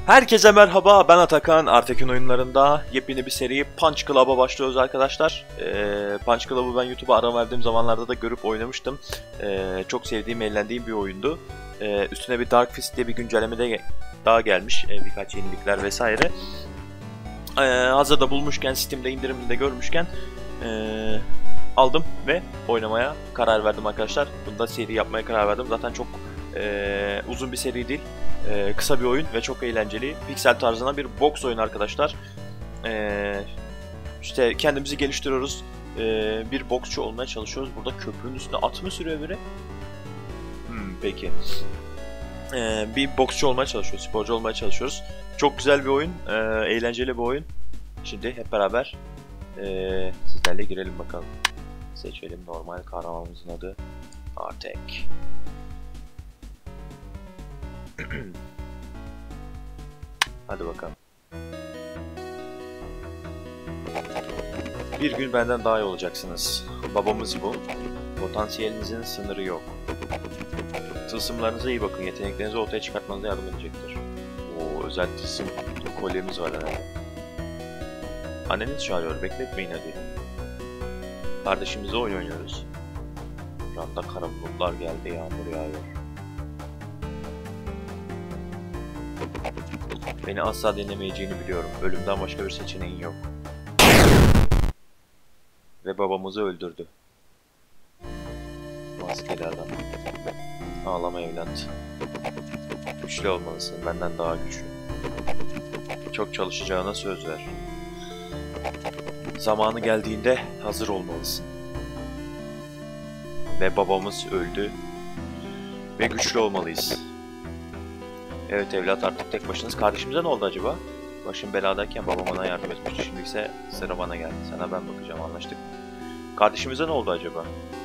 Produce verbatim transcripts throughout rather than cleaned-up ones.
Herkese merhaba, ben Atakan. Artekin oyunlarında yepyeni bir seri Punch Club'a başlıyoruz arkadaşlar. Ee, Punch Club'ı ben YouTube'a ara verdiğim zamanlarda da görüp oynamıştım. Ee, çok sevdiğim, eğlendiğim bir oyundu. Ee, üstüne bir Dark Fist diye bir güncelleme de daha gelmiş. Ee, birkaç yenilikler vesaire. Ee, hazırda bulmuşken, Steam'de indiriminde görmüşken ee, aldım ve oynamaya karar verdim arkadaşlar. Bunda seri yapmaya karar verdim. Zaten çok ee, uzun bir seri değil. Ee, kısa bir oyun ve çok eğlenceli. Pixel tarzına bir boks oyun arkadaşlar. Ee, işte kendimizi geliştiriyoruz. Ee, bir boksçu olmaya çalışıyoruz. Burada köprünün üstüne at mı sürüyor biri? Hmm, peki. Ee, bir boksçu olmaya çalışıyoruz. Sporcu olmaya çalışıyoruz. Çok güzel bir oyun. Ee, eğlenceli bir oyun. Şimdi hep beraber ee, sizlerle girelim bakalım. Seçelim. Normal kahramanımızın adı Artek. Hadi bakalım. Bir gün benden daha iyi olacaksınız. Babamız bu. Potansiyelinizin sınırı yok. Tılsımlarınıza iyi bakın. Yeteneklerinizi ortaya çıkartmanıza yardım edecektir. Oo, özel tılsım kolyemiz var herhalde. Anneniz çağırıyor. Bekletmeyin hadi. Kardeşimizle oyun oynuyoruz. Şu anda kara bulutlar geldi. Yağmur yağıyor. Beni asla dinlemeyeceğini biliyorum. Ölümden başka bir seçeneğin yok. Ve babamızı öldürdü. Maskeli adam. Ağlama evlat. Güçlü olmalısın. Benden daha güçlü. Çok çalışacağına söz ver. Zamanı geldiğinde hazır olmalısın. Ve babamız öldü. Ve güçlü olmalıyız. Evet evlat, artık tek başınız. Kardeşimize ne oldu acaba? Başım beladayken babam ona yardım etmişti. Şimdi ise sıra bana geldi. Sana ben bakacağım, anlaştık. Kardeşimize ne oldu acaba?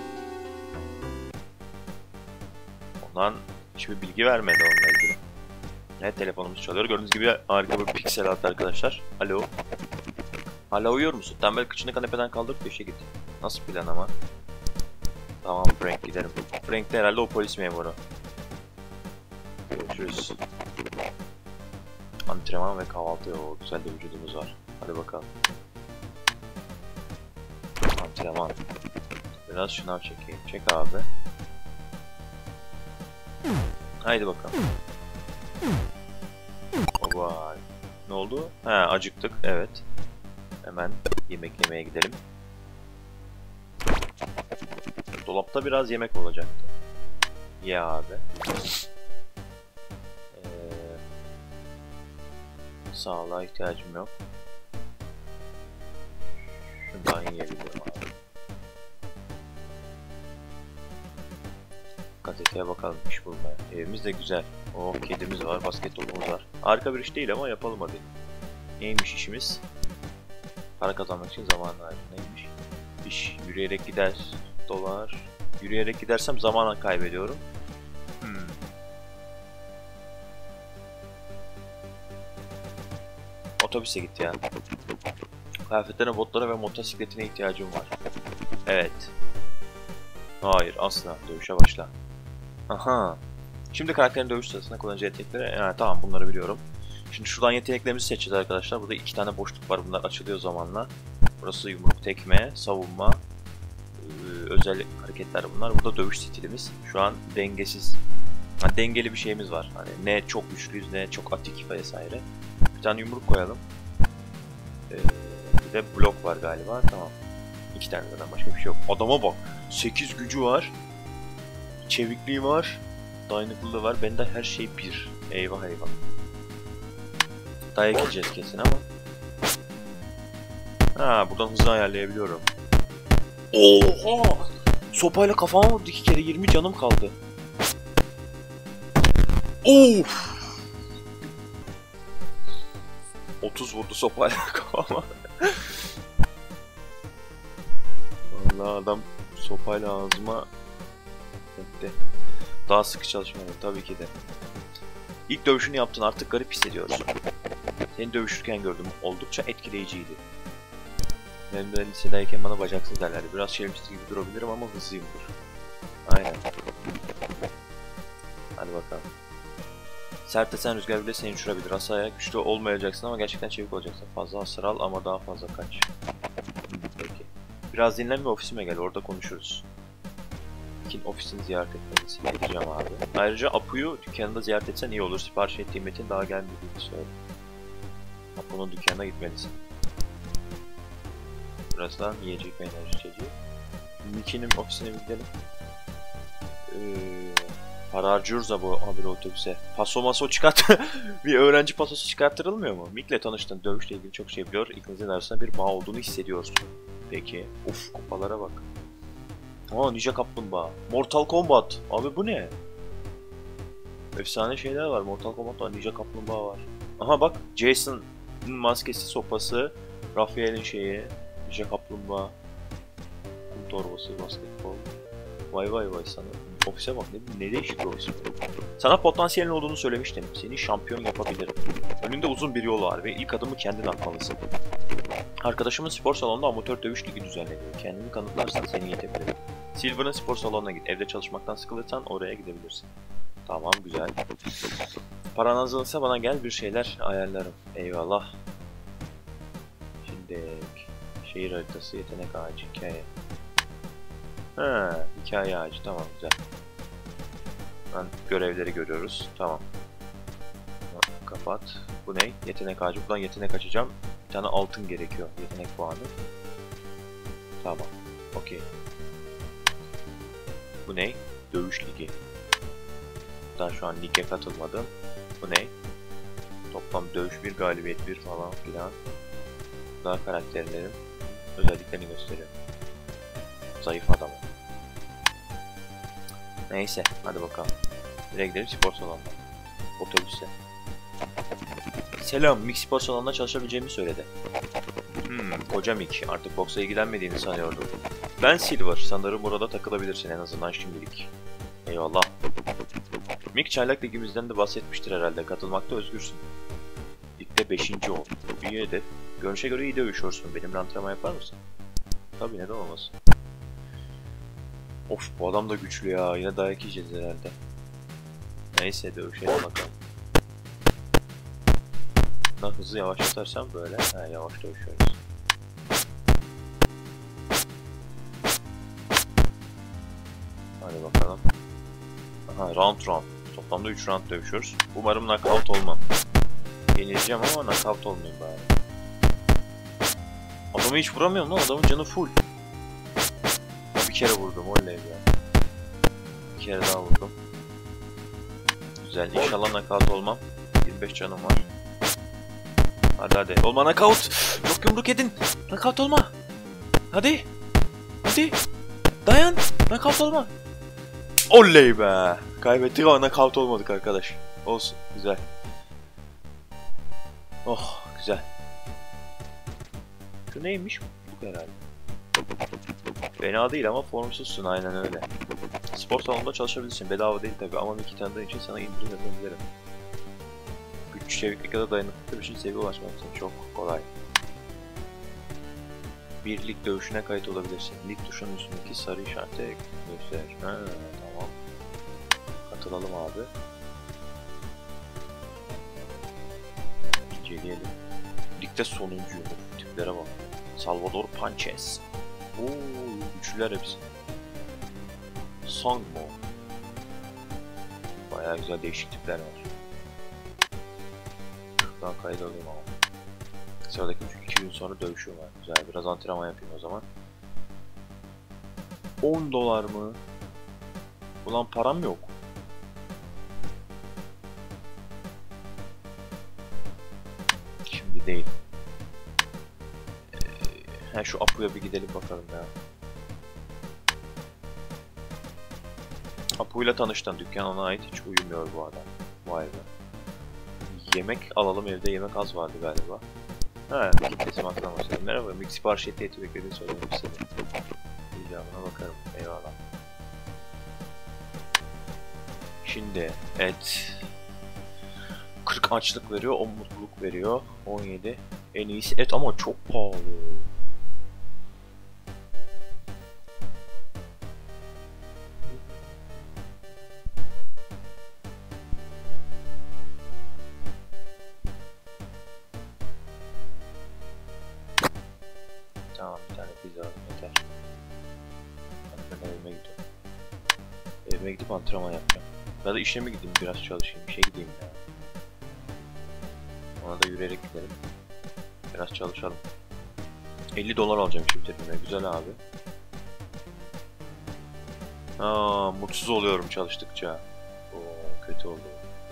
Ondan hiçbir bilgi vermedi onunla ilgili. Evet, telefonumuz çalıyor. Gördüğünüz gibi harika bir piksel attı arkadaşlar. Alo. Hala uyuyor musun? Tembel kıçını kanepeden kaldırıp köşe git. Nasıl plan ama? Tamam Frank, giderim. Frank de herhalde o polis memuru. Görüşürüz. Antrenman ve kahvaltı, o güzel de vücudumuz var. Hadi bakalım. Antrenman. Biraz şınav çekeyim. Çek abi. Haydi bakalım. Vay. Ne oldu? He, acıktık. Evet. Hemen yemek yemeye gidelim. Dolapta biraz yemek olacaktı. Ye abi. Sağlığa ihtiyacım yok. Şundan yiyebilirim abi. Gazeteye bakalım, iş bulmaya. Evimiz de güzel. O kedimiz var, basketbolumuz var. Harika bir iş değil ama yapalım hadi. Neymiş işimiz? Para kazanmak için zaman harcı. Neymiş? İş. Yürüyerek gider. Dolar. Yürüyerek gidersem zaman kaybediyorum. Hmm. Otobüse git ya. Kıyafetlerine, botlara ve motosikletine ihtiyacım var. Evet. Hayır, asla. Dövüşe başla. Aha. Şimdi karakterin dövüş sırasında kullanacağı yetenekleri... Yani, tamam, bunları biliyorum. Şimdi şuradan yeteneklerimizi seçeceğiz arkadaşlar. Burada iki tane boşluk var. Bunlar açılıyor zamanla. Burası yumruk, tekme, savunma. Ee, özel hareketler bunlar. Burada dövüş stilimiz. Şu an dengesiz. Yani dengeli bir şeyimiz var. Hani ne çok güçlüyüz ne çok atik vesaire. Bir tane yumruk koyalım. Ee, bir de blok var galiba. Tamam. İki tane zaten, başka bir şey yok. Adama bak. sekiz gücü var. Çevikliği var. Dayanıklılığı var. Bende her şey bir. Eyvah eyvah. Dayak yiyeceğiz kesin ama. Ha, buradan hızlı ayarlayabiliyorum. Oha! Sopayla kafama vurdu iki kere. yirmi canım kaldı. Of! otuz vurdu sopayla kafama. Vallahi adam sopayla ağzıma etti. Daha sıkı çalışmalıyım tabii ki de. İlk dövüşünü yaptın, artık garip hissediyorsun. Seni dövüşürken gördüm, oldukça etkileyiciydi. Benim de lisedeyken bana bacaksız derlerdi. Biraz şerefsiz gibi durabilirim ama hızlıyımdır. Aynen. Hadi bakalım. Sert esen rüzgar bile seni uçurabilir. Asaya güçlü olmayacaksın ama gerçekten çevik olacaksın. Fazla hasar al ama daha fazla kaç. Peki. Biraz dinlen ve ofisime gel, orada konuşuruz. Kin ofisini ziyaret etmelisin. Edeceğim abi. Ayrıca Apu'yu dükkanında ziyaret etsen iyi olur. Sipariş ettiğim metin daha gelmediğini söyle. Apu'nun dükkanına gitmelisin. Birazdan yiyecek ve enerji içeceği. Mickey'nin ofisine bir gidelim. Ee, para harcıyoruz da bu haberi otobüse. Paso maso çıkart. Bir öğrenci pasosu çıkarttırılmıyor mu? Mick'le tanıştın. Dövüşle ilgili çok şey biliyor. İkinizin arasında bir bağ olduğunu hissediyorsun. Peki. Uf, kupalara bak. Aa, Ninja Kaplumbağa. Mortal Kombat. Abi bu ne? Efsane şeyler var. Mortal Kombat var. Ninja Kaplumbağa var. Aha bak. Jason'ın maskesi, sopası. Raphael'in şeyi. Ninja Kaplumbağa. Kum torbası, basketbol. Vay vay vay sana. Ofise bak, ne, ne değişik bir ofis. Sana potansiyelin olduğunu söylemiştim. Seni şampiyon yapabilirim. Önünde uzun bir yol var ve ilk adımı kendin atmalısın. Arkadaşımın spor salonunda amatör dövüş ligi düzenleniyor. Kendini kanıtlarsan seni yetebilirim. Silver'ın spor salonuna git. Evde çalışmaktan sıkılırsan oraya gidebilirsin. Tamam, güzel. Paran azalırsa bana gel, bir şeyler ayarlarım. Eyvallah. Şimdi şehir haritası, yetenek ağacı, hikaye. Ha, hikaye ağacı, tamam, güzel. Ben görevleri görüyoruz. Tamam. Kapat. Bu ne? Yetenek ağacı. Buradan yetenek açacağım. Bir tane altın gerekiyor. Yetenek puanı. Tamam. Okey. Bu ne? Dövüş ligi. Daha şu an lige katılmadım. Bu ne? Toplam dövüş bir, galibiyet bir falan filan. Daha karakterlerin özelliklerini gösteriyor. Zayıf adam. Neyse, hadi bakalım. Nereye gidelim? Spor salonuna. Otobüse. Selam, Mick spor salonunda çalışabileceğimi söyledi. Hmm, koca Mick. Artık boksa ilgilenmediğini sanıyordum. Ben Silver. Sanırım burada takılabilirsin en azından şimdilik. Eyvallah. Mick çaylak ligimizden de bahsetmiştir herhalde. Katılmakta özgürsün. Ligde beşinci ol. İyi hedef. Görünüşe göre iyi dövüşüyorsun. Benimle antrenman yapar mısın? Tabii, neden olmasın. Of, bu adam da güçlü ya. Yine dayak yiyeceğiz herhalde. Neyse, dövüşelim bakalım. Daha hızlı yavaşlatarsam böyle. Ha, yavaş dövüşüyoruz. Hadi bakalım. Aha, round round. Toplamda üç round dövüşüyoruz. Umarım knockout olmam. Yenileceğim ama knockout olmayayım bari. Adamı hiç vuramıyorum lan. Adamın canı full. Bir kere vurdum. Oley ya. Bir kere daha vurdum. Güzel. İnşallah knockout olmam. yirmi beş canım var. Hadi hadi. Olma knockout. Yok, yumruk edin. Knockout olma. Hadi. Hadi. Dayan. Knockout olma. Oley be. Kaybettik ama knockout olmadık arkadaş. Olsun. Güzel. Oh, güzel. Şu neymiş? Bu herhalde. Fena değil ama formsuzsun, aynen öyle. Spor salonunda çalışabilirsin. Bedava değil tabi ama Mickey tanıdığın için sana indirim yapabilirim. Güç, çeviklik ya da dayanıklılık için seviye ulaşmak için çok kolay. Bir lig dövüşüne kayıt olabilirsin. Lig tuşunun üstündeki sarı işareti göster. Ha, tamam. Katılalım abi. İnceleyelim. Ligde sonuncuyum. Tiplere bak. Salvador Panches. Ooo, güçlüler hepsi. Sangmo. Bayağı güzel değişik tipler var. Şuradan kayıt alayım ama. Sıradaki çünkü iki gün sonra dövüşüyorlar. Güzel, biraz antrenman yapayım o zaman. on dolar mı? Ulan param yok. Şimdi değil. He, şu Apu'ya bir gidelim bakalım ya. Apu'yla tanıştın. Dükkan ona ait, hiç uyumuyor bu adam. Vay be. Yemek alalım, evde yemek az vardı galiba. Ha, bir teslim atlamasın. Merhaba, Mick sipariş etti, eti beklediğini söylemek istedim. İcabına bakarım. Eyvallah. Şimdi et. kırk açlık veriyor, on mutluluk veriyor. on yedi. En iyisi et ama çok pahalı. Evime gidip antrenman yapacağım. Ya da işe mi gideyim, biraz çalışayım, işe gideyim ya. Ona da yürüyerek gidelim. Biraz çalışalım. elli dolar alacağım işi bitirdiğime. Güzel abi. Aa, mutsuz oluyorum çalıştıkça. Oo, kötü oldu.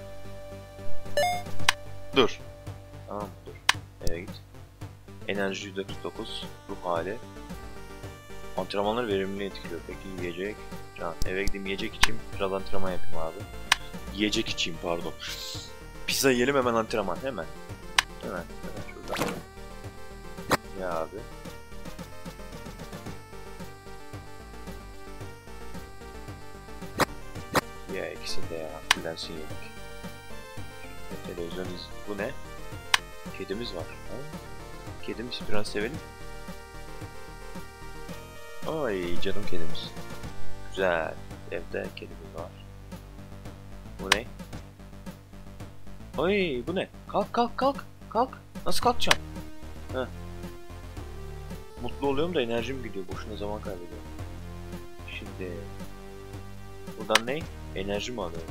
Dur. Tamam, dur. Eve git. Enerji yüzde kırk dokuz. Ruh hali. Antrenmanları verimliliği etkiliyor. Peki yiyecek. Can. Eve gideyim, yiyecek içeyim. Biraz antrenman yapayım abi. Yiyecek içeyim, pardon. Pizza yiyelim, hemen antrenman. Hemen. Hemen. Hemen şurada. Ya abi. Ya ikisi de ya. Bilensin yedik. Televizyon iz... Bu ne? Kedimiz var. Ha? Kedimiz biraz sevelim. Ay canım kedimiz. Güzel. Evde kedimiz var. Bu ne? Ay bu ne? Kalk kalk kalk. Kalk. Nasıl kalkacağım? Heh. Mutlu oluyorum da enerjim gidiyor. Boşuna zaman kaybediyorum. Şimdi... Buradan ne? Enerji mi alıyorum?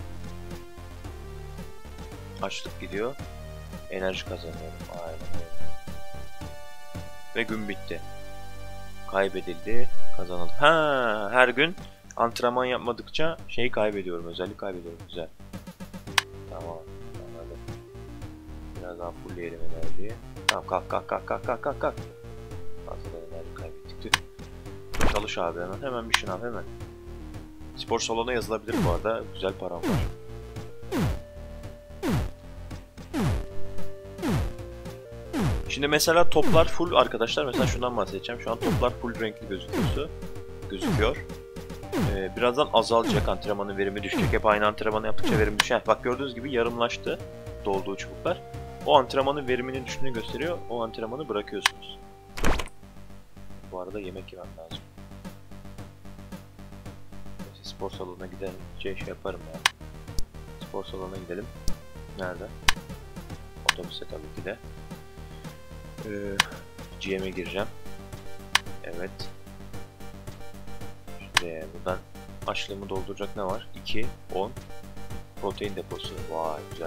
Açlık gidiyor. Enerji kazanıyorum. Aynen öyle. Ve gün bitti. Kaybedildi. Kazanıldı. Ha, her gün antrenman yapmadıkça şeyi kaybediyorum. Özellik kaybediyorum. Güzel. Tamam. Anladım. Biraz daha fullleyelim enerjiyi. Tamam, kalk kalk kalk kalk kalk kalk kalk. Fazla enerji kaybettik. Çalış abi hemen. Hemen bir şınav hemen. Spor salonuna yazılabilir bu arada. Güzel param var. Şimdi mesela toplar full arkadaşlar. Mesela şundan bahsedeceğim. Şu an toplar full renkli gözüküyor. Gözüküyor. Ee, birazdan azalacak. Antrenmanın verimi düşecek. Hep aynı antrenmanı yaptıkça verim düşer. Bak gördüğünüz gibi yarımlaştı dolduğu çubuklar. O antrenmanın veriminin düştüğünü gösteriyor. O antrenmanı bırakıyorsunuz. Bu arada yemek yemem lazım. Neyse, spor salonuna gidelim. Şey, şey yaparım ya. Spor salonuna gidelim. Nerede? Otobüse tabii ki de. Ee, G M'e gireceğim. Evet. Şimdi buradan açlığımı dolduracak ne var? iki, on. Protein deposu. Vay güzel.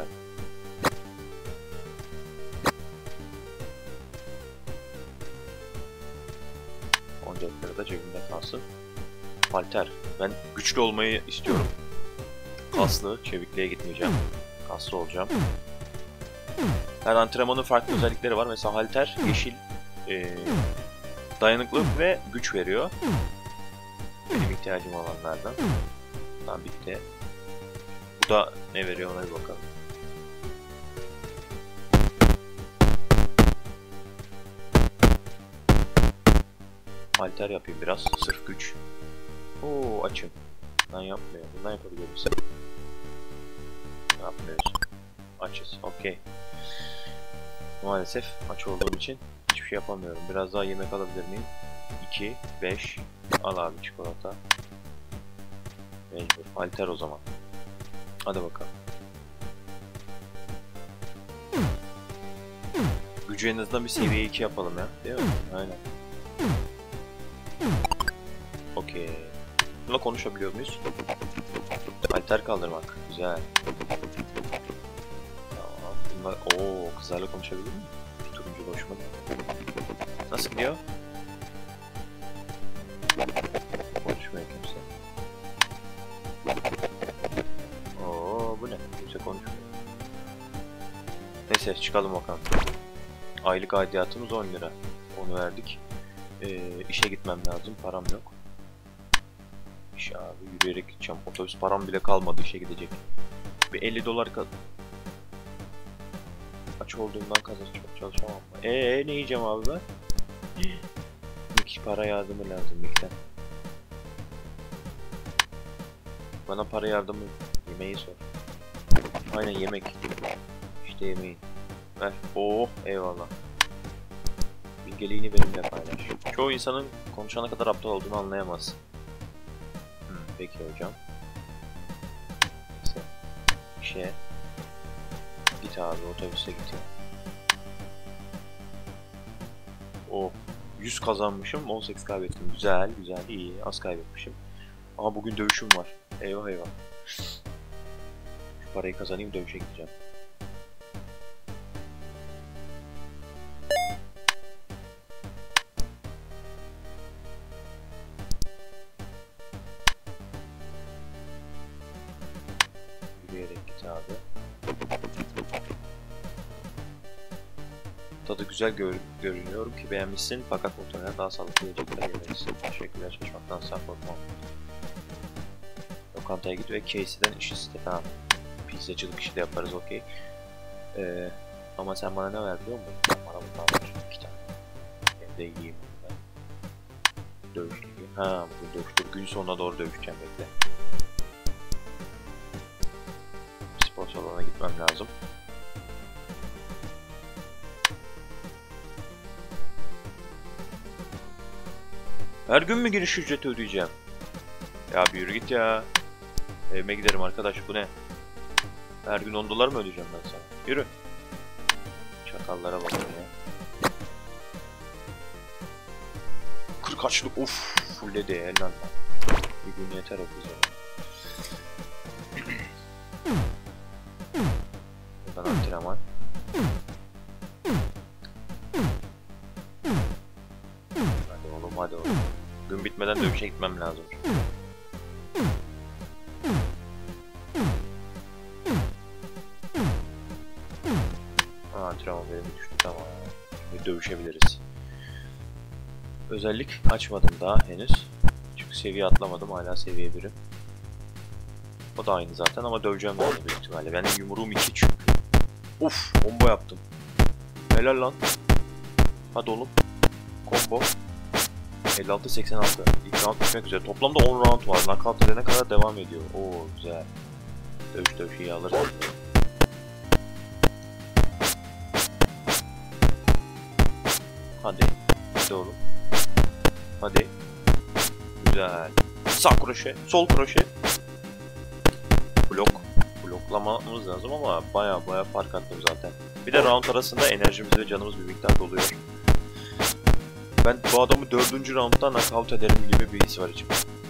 Oyuncakları da cebimde kalsın. Halter. Ben güçlü olmayı istiyorum. Kaslı, çevikliğe gitmeyeceğim. Kaslı olacağım. Her antrenmanın farklı özellikleri var. Mesela halter yeşil e, dayanıklılık ve güç veriyor. Benim ihtiyacım olanlardan. Tamam, bitti. Bu da ne veriyor ona bir bakalım. Halter yapayım biraz. Sırf güç. Oo, açım. Bundan yapmıyor. Bundan yapabiliyor musun? Yapmıyoruz. Açız. Okey. Maalesef aç olduğum için hiçbir şey yapamıyorum. Biraz daha yemek alabilir miyim? iki, beş. Al abi çikolata. Mecbur. Halter o zaman. Hadi bakalım. Gücü en azından bir seviye iki yapalım ya. Değil mi? Aynen. Okey. Bununla konuşabiliyor muyuz? Halter kaldırmak. Güzel. Tamam. Bunlar... Oo, kızlarla konuşabilir miyim? Turuncu hoşuma gitti. Nasıl gidiyor? Konuşmuyor kimse. Oo, bu ne? Kimse konuşmuyor. Neyse çıkalım bakalım. Aylık aidiyatımız on lira. Onu verdik. Ee, işe gitmem lazım. Param yok. İş abi, yürüyerek gideceğim. Otobüs param bile kalmadı işe gidecek. Bir elli dolar kal... Aç olduğumdan kazanç çok çalışamam mı? Eee ne yiyeceğim abi ben? Mik para yardımı lazım Mik'ten. Bana para yardımı, yemeği sor. Aynen yemek. İşte yemeği. Ver. Oh eyvallah. Bilgeliğini benimle paylaş. Çoğu insanın konuşana kadar aptal olduğunu anlayamaz. Hmm, peki hocam. Neyse. İşe. Git abi, otobüse git ya. Oh. yüz kazanmışım, on sekiz kaybettim. Güzel, güzel, iyi. Az kaybetmişim. Aa bugün dövüşüm var. Eyvah eyvah. Şu parayı kazanayım, dövüşe gideceğim. Yürüyerek git abi. Tadı güzel gör görünüyorum ki beğenmişsin, fakat muhtemelen daha sağlıklı yiyecekler yemelisin. Teşekkürler, çalışmaktan sağ korkmam. Lokantaya git ve Casey'den iş iste. Tamam. Pizzacılık işi de yaparız, okey. Ee, ama sen bana ne ver biliyor musun? Bana bundan var. İki tane. Hem de yiyeyim bundan. Dövüş ligi. Ha, bugün dövüştür. Gün sonuna doğru dövüşeceğim, bekle. Spor salonuna gitmem lazım. Her gün mü giriş ücreti ödeyeceğim? Ya bir yürü git ya. Evime giderim arkadaş, bu ne? Her gün on dolar mı ödeyeceğim ben sana? Yürü. Çakallara bakın ya. kırk açlık, uff, fulle de lan. Bir gün yeter o bize. Buradan antrenman. Hadi oğlum, hadi oğlum. Gün bitmeden dövüşe gitmem lazım. Antrenman benim düştü, tamam. Şimdi dövüşebiliriz. Özellik açmadım daha henüz. Çünkü seviye atlamadım, hala seviye birim. O da aynı zaten ama döveceğim ben de büyük ihtimalle. Benim yumruğum iki çünkü. Uf, combo yaptım. Helal lan. Hadi oğlum. Combo. elli altı seksen altı. İlk round bitmek üzere. Toplamda on round var. Knockout edene kadar devam ediyor. Oo güzel. Dövüş dövüş iyi alırız. Hadi. Hadi oğlum. Hadi. Güzel. Sağ kroşe. Sol kroşe. Blok. Bloklamamız lazım ama baya baya fark attım zaten. Bir de round arasında enerjimiz ve canımız bir miktar doluyor. Ben bu adamı dördüncü roundda knockout ederim gibi bir his var içimde.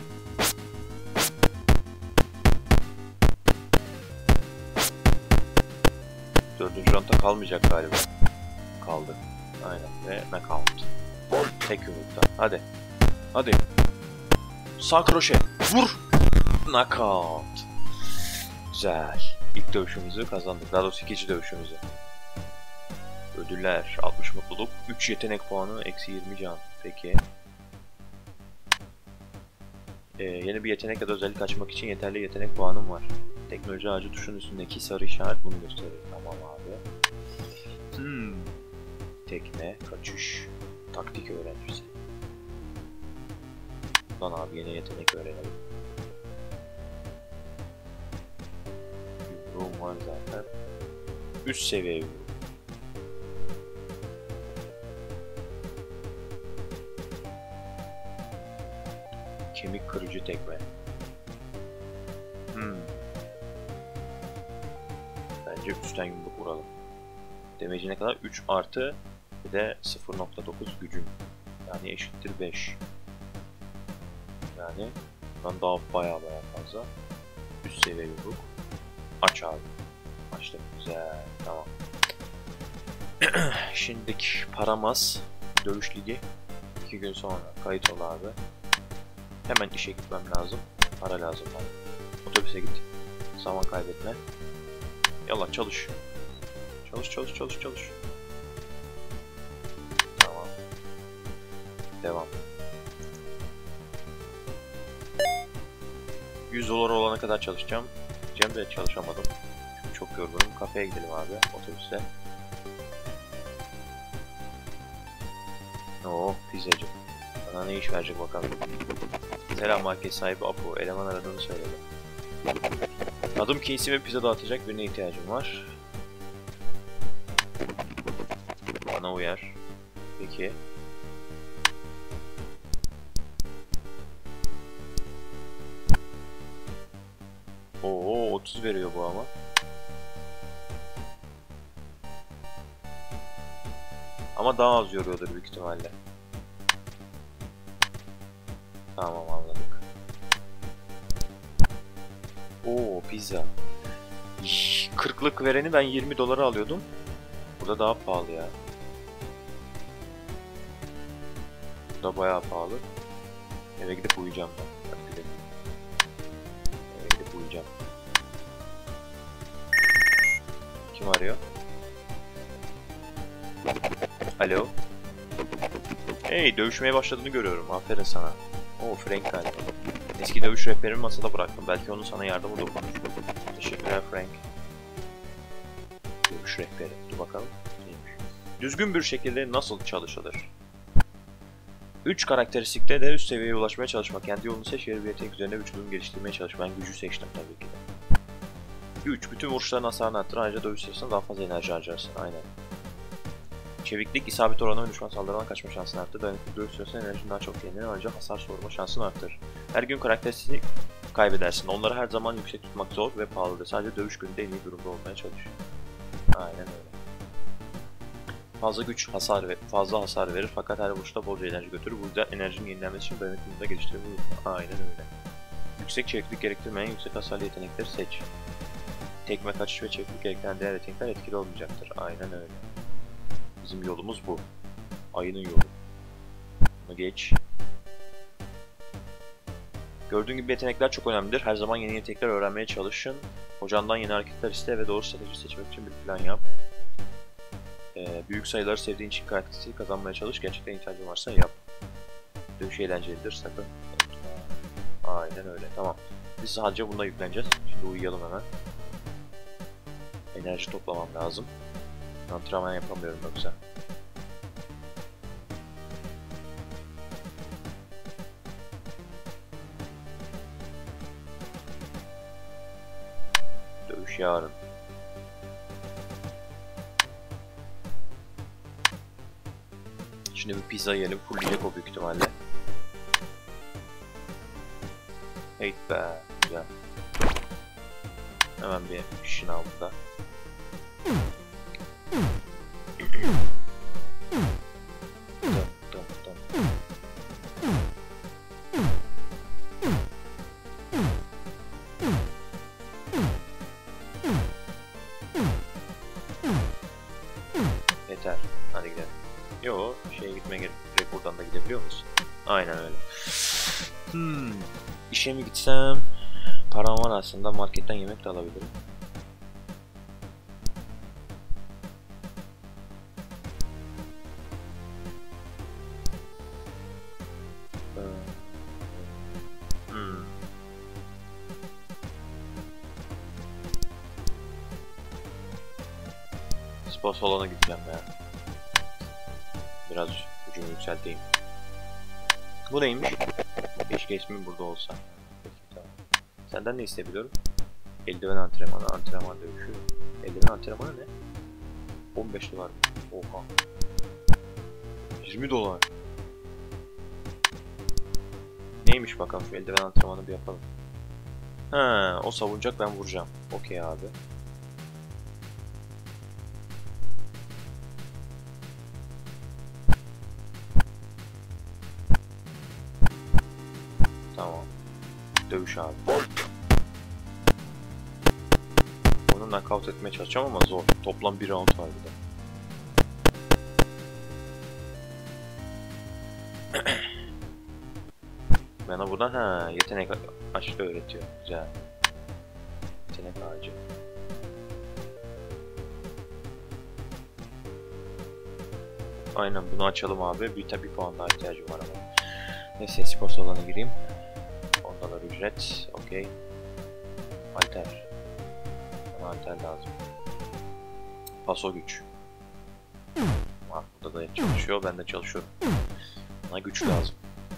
Dördüncü roundda kalmayacak galiba. Kaldı. Aynen ve knockout. Tek yumrukta. Hadi. Hadi. Sağ kroşe. Vur. Knockout. Güzel. İlk dövüşümüzü kazandık. Daha doğrusu ikinci dövüşümüzü. Ödüller. altmış mutluluk. üç yetenek puanı. Eksi yirmi can. Peki. Ee, yeni bir yetenek ya da özellik açmak için yeterli yetenek puanım var. Teknoloji ağacı tuşunun üstündeki sarı işaret bunu gösterir. Tamam abi. Hmm. Tekne, kaçış, taktik öğrenirse. Lan abi yeni yetenek öğrenelim. Yumruğum var zaten. Üst seviye yumruğum. Kemik kırıcı tekme. Hmm. Bence üstten yumruk vuralım. Demeci ne kadar? üç artı bir de sıfır nokta dokuz gücüm. Yani eşittir beş. Yani bundan daha baya baya fazla. Üst seviye yumruk. Aç abi. Açtık. Güzel. Tamam. Şimdiki paramaz. Dövüş ligi. iki gün sonra kayıt ol abi. Hemen işe gitmem lazım. Para lazım bana. Otobüse git. Zaman kaybetme. Yallah çalış. Çalış çalış çalış çalış. Tamam. Devam. yüz dolar olana kadar çalışacağım. Cem de çalışamadım. Çünkü çok yorgunum. Kafeye gidelim abi otobüste. Oo pizzacı. Bana ne iş verecek bakalım. Selam market sahibi Apo. Eleman aradığını söyledi. Adım Casey ve pizza dağıtacak birine ihtiyacım var. Bana uyar. Peki. Oo otuz veriyor bu ama. Ama daha az yoruyordur büyük ihtimalle. Tamam anladık. Oo, pizza. kırklık vereni ben yirmi dolara alıyordum. Burada daha pahalı ya. Burada bayağı pahalı. Eve gidip uyuyacağım ben. Hadi gidelim. Eve gidip uyuyacağım. Kim arıyor? Alo? Hey, dövüşmeye başladığını görüyorum. Aferin sana. Oo, Frank galiba. Eski dövüş rehberimi masada bıraktım. Belki onun sana yardımı dokunur. Teşekkürler Frank. Dövüş rehberi. Dur bakalım. Neymiş? Düzgün bir şekilde nasıl çalışılır? üç karakteristikte de üst seviyeye ulaşmaya çalışmak. Kendi yolunu seç, yeri bir yetenek üzerine vücudunu geliştirmeye çalış. Ben gücü seçtim tabii ki de. üç. Bütün vuruşların hasarını arttır. Ayrıca dövüş sırasında daha fazla enerji harcarsın. Aynen. Çeviklik, isabet oranı ve düşman saldırıdan kaçma şansını arttır. Dayanıklı dövüş sırasında enerjin daha çok yenilir. Ayrıca hasar sorma şansını arttır. Her gün karakteristik kaybedersin. Onları her zaman yüksek tutmak zor ve pahalıdır. Sadece dövüş gününde en iyi durumda olmaya çalış. Aynen öyle. Fazla güç hasar ve fazla hasar verir fakat her vuruşta bolca enerji götürür. Bu yüzden enerjinin yenilenmesi için dayanıklılığını da geliştirebilir. Aynen öyle. Yüksek çeviklik gerektirmeyen yüksek hasarlı yetenekleri seç. Tekme, kaçış ve çeviklik gerektiren diğer yetenekler etkili olmayacaktır. Aynen öyle. Bizim yolumuz bu. Ayının yolu. Bunu geç. Gördüğün gibi yetenekler çok önemlidir. Her zaman yeni yetenekler öğrenmeye çalışın. Hocandan yeni hareketler iste ve doğru strateji seçmek için bir plan yap. Ee, büyük sayıları sevdiğin için karakteristik kazanmaya çalış. Gerçekten ihtiyacın varsa yap. Dövüş eğlencelidir sakın. Aynen öyle. Tamam. Biz sadece bununla yükleneceğiz. Şimdi uyuyalım hemen. Enerji toplamam lazım. Antrenman yapamıyorum yoksa. Dövüş yarın. Şimdi bir pizza yiyelim. Fullleyecek o büyük ihtimalle. Hey be. Güzel. Hemen bir şınav burada. Dön, dön, dön. Yeter. Hadi gidelim. Yo, şeye gitmeye gerek. Direkt buradan da gidebiliyor musun? Aynen öyle. Hmm. İşe mi gitsem? Param var aslında. Marketten yemek de alabilirim. Hmm. Spor salona gideceğim ya. Biraz gücümü yükselteyim. Bu neymiş? Keşke ismim burada olsa. Peki, tamam. Senden ne isteyebiliyorum? Eldiven antrenmanı, antrenman dövüşü. Eldiven antrenmanı ne? on beş dolar. Oha. yirmi dolar. Neymiş bakalım, şu eldiven antrenmanı bir yapalım. Ha, o savunacak, ben vuracağım. Okey abi. Tamam. Dövüş abi. Onu knockout etmeye çalışacağım ama zor. Toplam bir round var bir de. Bana buradan ha yetenek açık öğretiyor. Güzel. Yetenek ağacı. Aynen, bunu açalım abi. Bir tabi puan daha ihtiyacım var ama. Neyse, spor salonuna gireyim. on dolar ücret. Okey. Alter. Bana alter lazım. Paso güç. Bak, burada da çalışıyor. Ben de çalışıyorum. Bana güç lazım.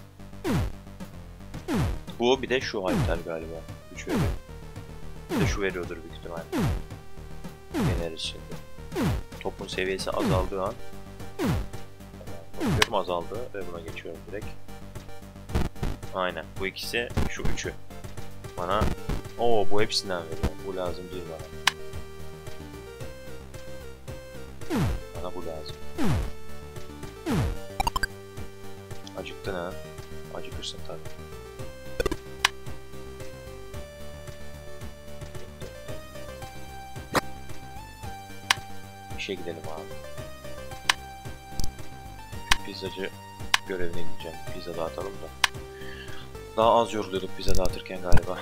Bu bir de şu halter galiba. Güç veriyor. Bir de şu veriyordur büyük ihtimalle. Deneriz şimdi. Topun seviyesi azaldığı an bakıyorum azaldı ve buna geçiyorum direkt. Aynen, bu ikisi şu üçü. Bana o bu hepsinden veriyor. Bu lazım değil bana. Bana bu lazım. Acıktın ha. Acıkırsın tabii. işe gidelim abi. Pizzacı görevine gideceğim. Pizza dağıtalım da. Daha az yoruluyorduk pizza dağıtırken galiba.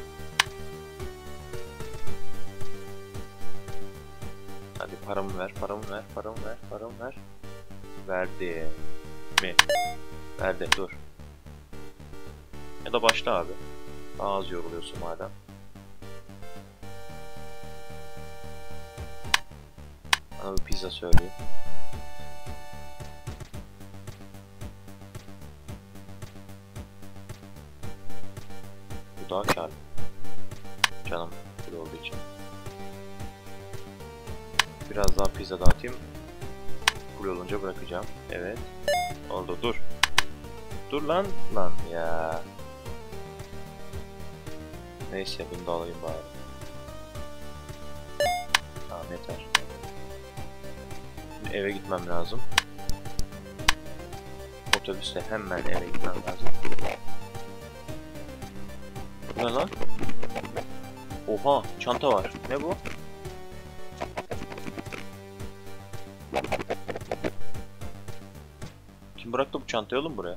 Hadi paramı ver, paramı ver, paramı ver, paramı ver. Verdi mi? Verdi, dur. Ya da başla abi. Daha az yoruluyorsun madem. Bana bir pizza söyleyeyim. Bu daha kâr. Canım böyle olduğu için. Biraz daha pizza dağıtayım. Full olunca bırakacağım. Evet. Oldu, dur. Dur lan lan ya. Neyse bunu da alayım bari. Tamam yeter. Şimdi eve gitmem lazım. Otobüsle hemen eve gitmem lazım. Bu ne lan? Oha, çanta var. Ne bu? Kim bıraktı bu çantayı oğlum buraya?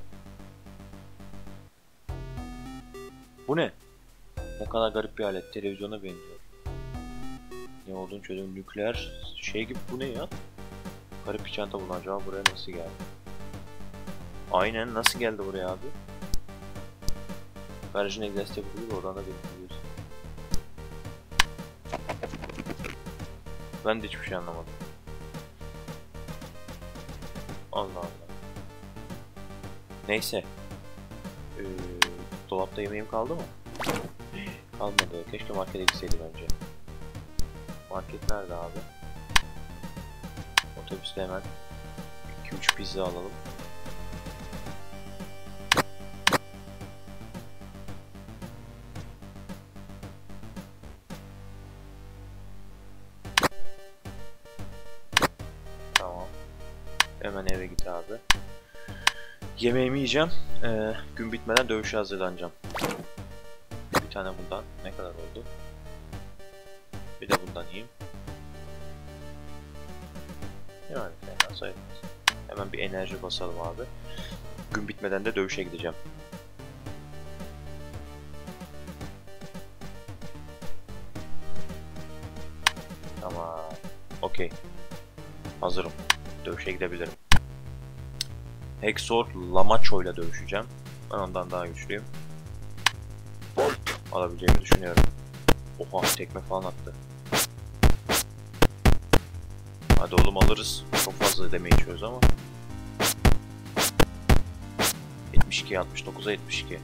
Bu ne? Ne kadar garip bir alet. Televizyona benziyor. Ne olduğunu çözüm. Nükleer şey gibi, bu ne ya? Garip bir çanta bulan. Acaba buraya nasıl geldi? Aynen, nasıl geldi buraya abi? Garajın egzast yapılıyor, oradan da bekliyoruz. Ben de hiçbir şey anlamadım. Allah Allah. Neyse. Ee, dolapta yemeğim kaldı mı? Kalmadı. Keşke markete gitseydim önce. Market nerede abi? Otobüste hemen iki üç pizza alalım. Tamam. Hemen eve git abi. Yemeğimi yiyeceğim. Ee, gün bitmeden dövüşe hazırlanacağım. Bir tane bundan. Ne kadar oldu? Bir de bundan yiyeyim. Yani fena sayılmaz. Hemen bir enerji basalım abi. Gün bitmeden de dövüşe gideceğim. Tamam. Okey. Hazırım. Dövüşe gidebilirim. Hexor Lamacho ile dövüşeceğim. Ben ondan daha güçlüyüm. Alabileceğimi düşünüyorum. Oha, tekme falan attı. Hadi oğlum alırız. Çok fazla demeye içiyoruz ama. yetmiş iki altmış dokuza yetmiş iki.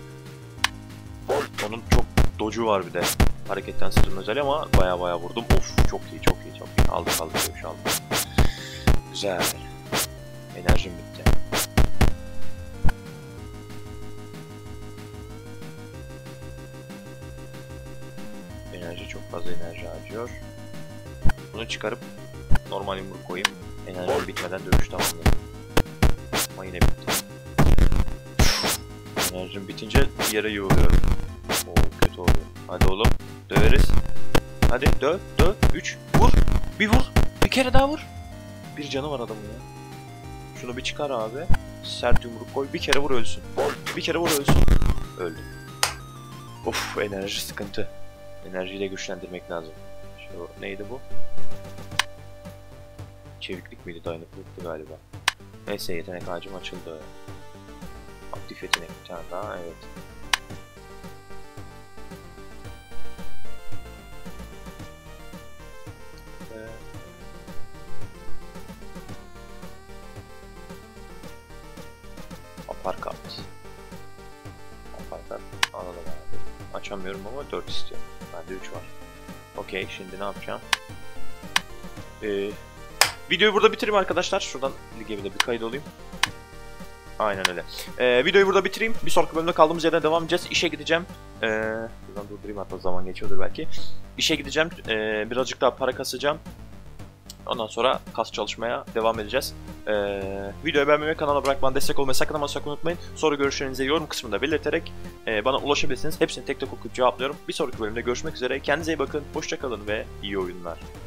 Onun çok docu var bir de. Hareketten sırrım özel ama baya baya vurdum. Of, çok iyi çok iyi çok iyi. Aldık aldık dövüş aldık. Güzel. Enerjim bitti. Enerji çok fazla enerji harcıyor. Bunu çıkarıp normal yumruk koyayım. Enerjim bitmeden dövüş tamamlayayım. Ama yine bitti. Enerjim bitince yere yığılıyorum. Oo, kötü oluyor. Hadi oğlum döveriz. Hadi döv döv. üç vur. Bir vur. Bir kere daha vur. Bir canı var adamın ya. Şunu bir çıkar abi. Sert yumruk koy. Bir kere vur ölsün. Bir kere vur ölsün. Öldü. Of, enerji sıkıntı. Enerjiyi de güçlendirmek lazım. Şu neydi bu? Çeviklik miydi? Dayanıklılıktı galiba. Neyse, yetenek ağacım açıldı. Aktif yetenek bir tane daha, evet. Ee... Aparkat. Aparkat alalım abi. Açamıyorum ama dört istiyor. Bende üç var. Okey, şimdi ne yapacağım? Ee, videoyu burada bitireyim arkadaşlar. Şuradan lige bir de bir kayıt olayım. Aynen öyle. Ee, videoyu burada bitireyim. Bir sonraki bölümde kaldığımız yerden devam edeceğiz. İşe gideceğim. Ee, buradan durdurayım, hatta zaman geçiyordur belki. İşe gideceğim. Ee, birazcık daha para kasacağım. Ondan sonra kas çalışmaya devam edeceğiz. Ee, videoyu beğenmeyi, kanala bırakmanı, destek olmayı sakın ama sakın unutmayın. Soru görüşlerinizi yorum kısmında belirterek e, bana ulaşabilirsiniz. Hepsini tek tek okuyup cevaplıyorum. Bir sonraki bölümde görüşmek üzere. Kendinize iyi bakın. Hoşça kalın ve iyi oyunlar.